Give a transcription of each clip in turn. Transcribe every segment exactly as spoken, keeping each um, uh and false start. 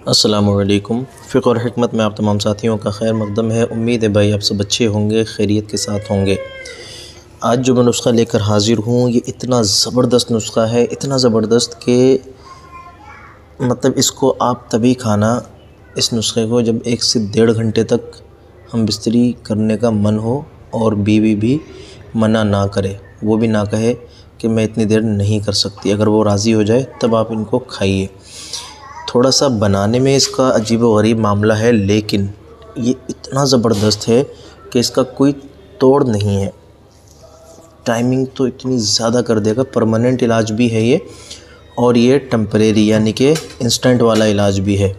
अस्सलामुअलैकुम। फ़िक़्ह और हिकमत में आप तमाम साथियों का खैर मक़दम है। उम्मीद है भाई आप सब अच्छे होंगे, खैरियत के साथ होंगे। आज जो मैं नुस्ख़ा लेकर हाज़िर हूँ ये इतना ज़बरदस्त नुस्ख़ा है, इतना ज़बरदस्त कि मतलब इसको आप तभी खाना, इस नुस्खे को जब एक से डेढ़ घंटे तक हम बिस्तरी करने का मन हो और बीवी भी मना ना करे, वो भी ना कहे कि मैं इतनी देर नहीं कर सकती, अगर वो राज़ी हो जाए तब आप इनको खाइए। थोड़ा सा बनाने में इसका अजीब व गरीब मामला है, लेकिन ये इतना ज़बरदस्त है कि इसका कोई तोड़ नहीं है। टाइमिंग तो इतनी ज़्यादा कर देगा, परमानेंट इलाज भी है ये, और ये टेम्परेरी यानी कि इंस्टेंट वाला इलाज भी है।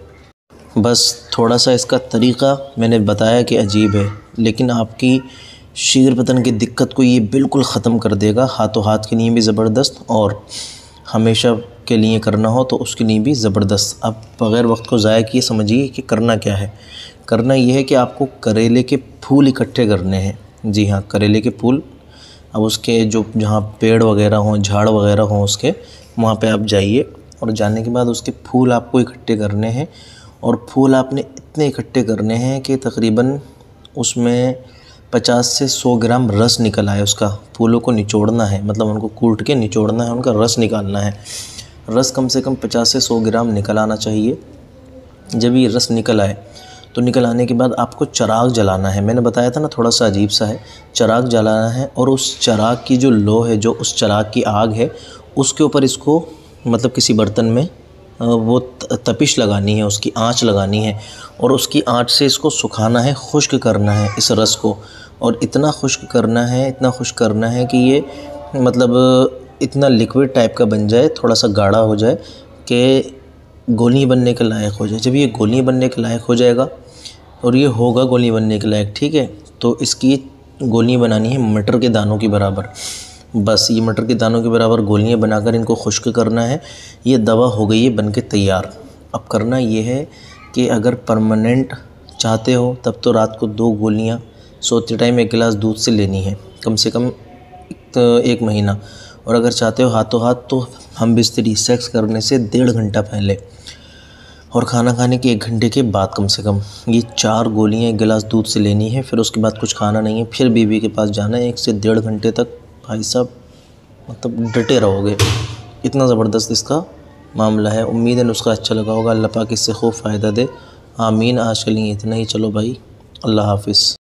बस थोड़ा सा इसका तरीक़ा मैंने बताया कि अजीब है, लेकिन आपकी शीर बतन की दिक्कत को ये बिल्कुल ख़त्म कर देगा। हाथों हाथ के लिए भी ज़बरदस्त, और हमेशा के लिए करना हो तो उसके लिए भी ज़बरदस्त। आप बग़ैर वक्त को ज़ाया किए समझिए कि करना क्या है। करना ये है कि आपको करेले के फूल इकट्ठे करने हैं। जी हाँ, करेले के फूल। अब उसके जो जहाँ पेड़ वग़ैरह हों, झाड़ वग़ैरह हों उसके, वहाँ पे आप जाइए, और जाने के बाद उसके फूल आपको इकट्ठे करने हैं। और फूल आपने इतने इकट्ठे करने हैं कि तकरीबन उसमें पचास से सौ ग्राम रस निकल आए उसका। फूलों को निचोड़ना है, मतलब उनको कूट के निचोड़ना है, उनका रस निकालना है। रस कम से कम पचास से सौ ग्राम निकल आना चाहिए। जब ये रस निकल आए तो निकल आने के बाद आपको चिराग जलाना है। मैंने बताया था ना, थोड़ा सा अजीब सा है। चिराग जलाना है, और उस चिराग की जो लो है, जो उस चिराग की आग है, उसके ऊपर इसको मतलब किसी बर्तन में वो तपिश लगानी है, उसकी आँच लगानी है, और उसकी आँच से इसको सुखाना है, खुश्क करना है इस रस को। और इतना खुश्क करना है, इतना खुश्क करना है कि ये मतलब इतना लिक्विड टाइप का बन जाए, थोड़ा सा गाढ़ा हो जाए कि गोली बनने के लायक हो जाए। जब ये गोली बनने के लायक हो जाएगा, और ये होगा गोली बनने के लायक, ठीक है, तो इसकी गोली बनानी है मटर के दानों की बराबर। बस ये मटर के दानों के बराबर गोलियां बनाकर इनको खुश्क करना है। ये दवा हो गई है बन के तैयार। अब करना ये है कि अगर परमानेंट चाहते हो तब तो रात को दो गोलियां सोते टाइम एक गिलास दूध से लेनी है, कम से कम एक महीना। और अगर चाहते हो हाथों हाथ, तो हम बिस्तरी सेक्स करने से डेढ़ घंटा पहले और खाना खाने के एक घंटे के बाद कम से कम ये चार गोलियां एक गिलास दूध से लेनी है। फिर उसके बाद कुछ खाना नहीं है, फिर बीवी के पास जाना है। एक से डेढ़ घंटे तक भाई साहब मतलब डटे रहोगे। इतना ज़बरदस्त इसका मामला है। उम्मीद है नुस्खा अच्छा लगा होगा। अल्लाह पाक इससे खूब फ़ायदा दे, आमीन। आज के लिए इतना ही। चलो भाई, अल्लाह हाफ़िज़।